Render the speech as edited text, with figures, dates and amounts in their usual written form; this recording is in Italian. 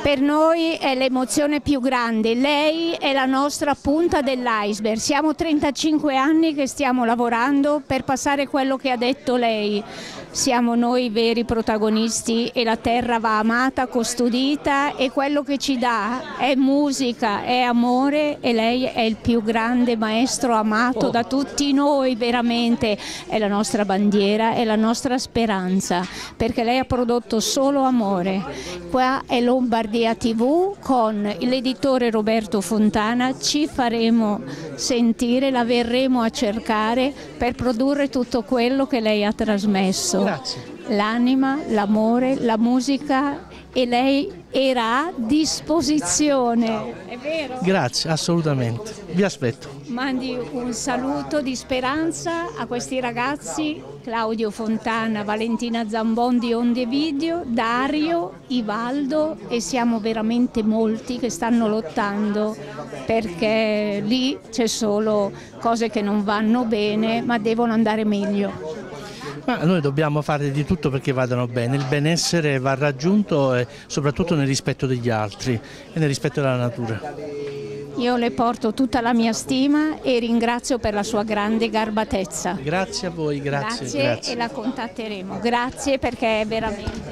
Per noi è l'emozione più grande, lei è la nostra punta dell'iceberg, siamo 35 anni che stiamo lavorando per passare quello che ha detto lei, siamo noi i veri protagonisti e la terra va amata, custodita e quello che ci dà è musica, è amore e lei è il più grande maestro amato da tutti noi veramente, è la nostra bandiera, è la nostra speranza, perché lei ha prodotto solo amore. Qua è Lombardia TV con l'editore Roberto Fontana, ci faremo sentire, la verremo a cercare per produrre tutto quello che lei ha trasmesso. Grazie. L'anima, l'amore, la musica e lei era a disposizione, è vero? Grazie, assolutamente. Vi aspetto. Mandi un saluto di speranza a questi ragazzi, Claudio Fontana, Valentina Zambon di Onde Video, Dario, Ivaldo e siamo veramente molti che stanno lottando perché lì c'è solo cose che non vanno bene ma devono andare meglio. Ma noi dobbiamo fare di tutto perché vadano bene, il benessere va raggiunto soprattutto nel rispetto degli altri e nel rispetto della natura. Io le porto tutta la mia stima e ringrazio per la sua grande garbatezza. Grazie a voi, grazie. E la contatteremo. Grazie perché è veramente...